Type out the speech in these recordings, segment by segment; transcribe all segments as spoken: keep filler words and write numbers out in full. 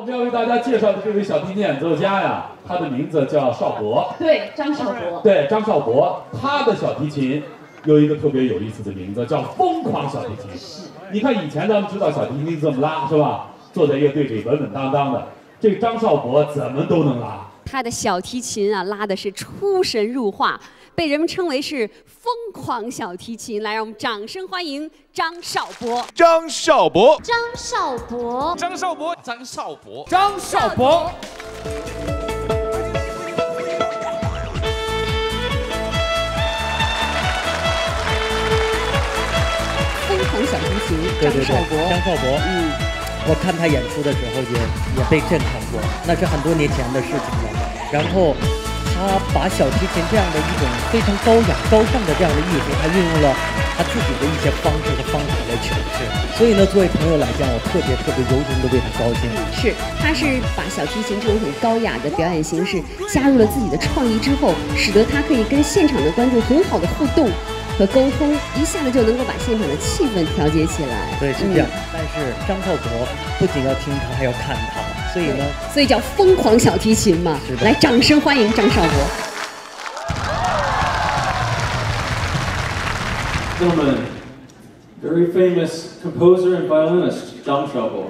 们要为大家介绍的这位小提琴演奏家呀，他的名字叫邵博。 对，张邵博。 对，张邵博，他的小提琴有一个特别有意思的名字，叫疯狂小提琴。你看以前咱们知道小提琴怎么拉是吧？坐在乐队里稳稳当当的，这个张邵博怎么都能拉。 他的小提琴啊，拉的是出神入化，被人们称为是疯狂小提琴。来，让我们掌声欢迎张邵博。 张邵博， 张邵博， 张邵博， 张邵博， 张邵博。 疯狂小提琴， 对对对， 张邵博， 张邵博，嗯，我看他演出的时候也也被震撼过，那是很多年前的事情了。然后他把小提琴这样的一种非常高雅、高尚的这样的艺术，他运用了他自己的一些方式和方法来诠释。所以呢，作为朋友来讲，我特别特别由衷的为他高兴。 是，他是把小提琴这种很高雅的表演形式加入了自己的创意之后，使得他可以跟现场的观众很好的互动和沟通，一下子就能够把现场的气氛调节起来。 对，是这样。嗯、但是张邵博不仅要听他，还要看他，所以呢， 所以叫疯狂小提琴嘛。来，掌声欢迎张邵博。 Gentlemen, very famous composer and violinist Zhang Shaobo.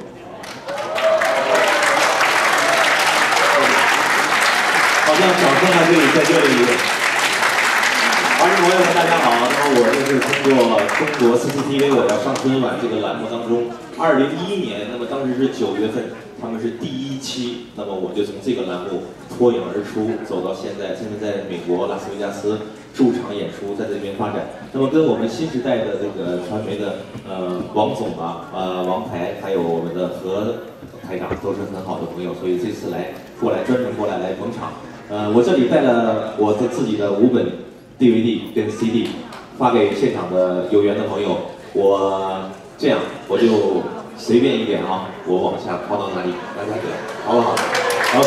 好像掌声还可以在这里。观众朋友们，大家好。那么我就是通过中国 C C T V 我要上春晚这个栏目当中，二零一一年，那么当时是九月份，他们是第一期，那么我就从这个栏目脱颖而出，走到现在，现在在美国拉斯维加斯驻场演出，在这边发展。那么跟我们新时代的这个传媒的呃王总啊、呃王台，还有我们的何台长都是很好的朋友，所以这次来过来专门过来来捧场。呃，我这里带了我的自己的五本 D V D 跟 C D， 发给现场的有缘的朋友。我这样，我就随便一点啊，我往下抛到哪里，大家给，好不好 ？OK，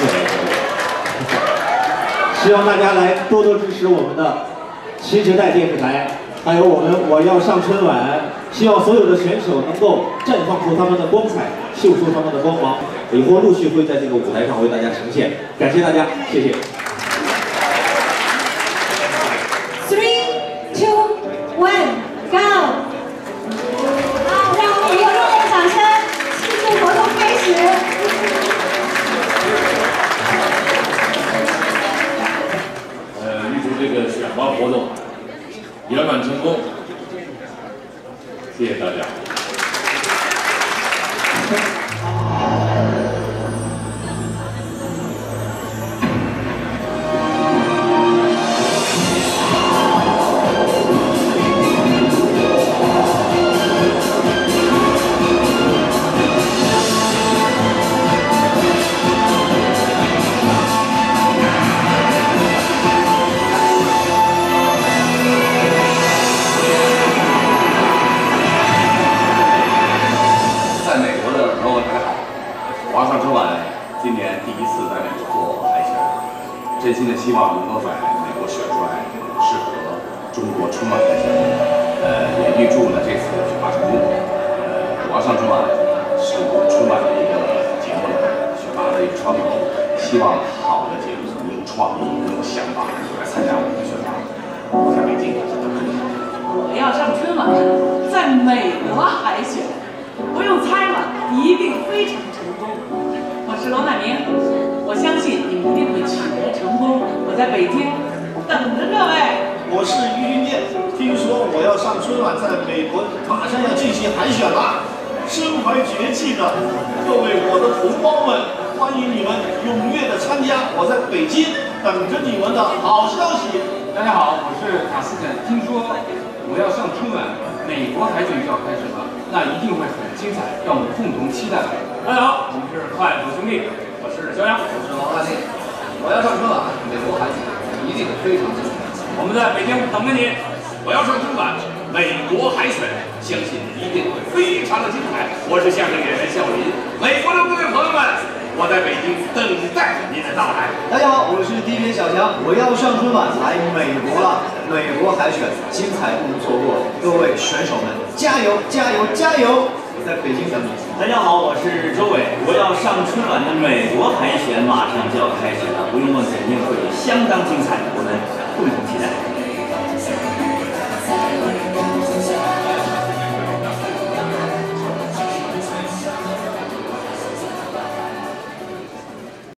希望大家来多多支持我们的新时代电视台，还有我们我要上春晚。希望所有的选手能够绽放出他们的光彩，秀出他们的光芒。以后陆续会在这个舞台上为大家呈现。感谢大家，谢谢。 Three, two, one, go！ 好，让我们用热烈的掌声庆祝活动开始。 呃，预祝这个选拔活动圆满成功，谢谢大家。 今年第一次在美国做海选，真心的希望能够在美国选出来适合中国春晚的节目。呃，也预祝呢这次选拔成功。呃，我要上春晚是我们春晚的一个节目的选拔的一个创意，希望好的节目有创意、有想法来参加我们的选拔。我在北京等着你。 我要上春晚，在美国海选，不用猜了，一定非常成功。 我是罗乃明，我相信你们一定会取得成功。我在北京等着各位。 我是于云剑，听说我要上春晚，在美国马上要进行海选了，身怀绝技的各位我的同胞们，欢迎你们踊跃的参加。我在北京等着你们的好消息。 大家好，我是卡斯肯，听说我要上春晚，美国海选就要开始了，那一定会很精彩，让我们共同期待。 大家好，我们是快乐兄弟，我是肖阳， 我是王大庆。我要上春晚，美国海选一定非常精彩。 我们在北京等着你。我要上春晚，美国海选，相信一定会非常的精彩。我是相声演员笑林，美国的各位朋友们，我在北京等待您的到来。 大家好，我是 D J 小强，我要上春晚来美国了，美国海选精彩不能错过，各位选手们加油加油加油！我在北京等你。 大家好，我是周伟。我要上春晚的美国海选马上就要开始了，不用问，肯定会相当精彩，我们共同期待。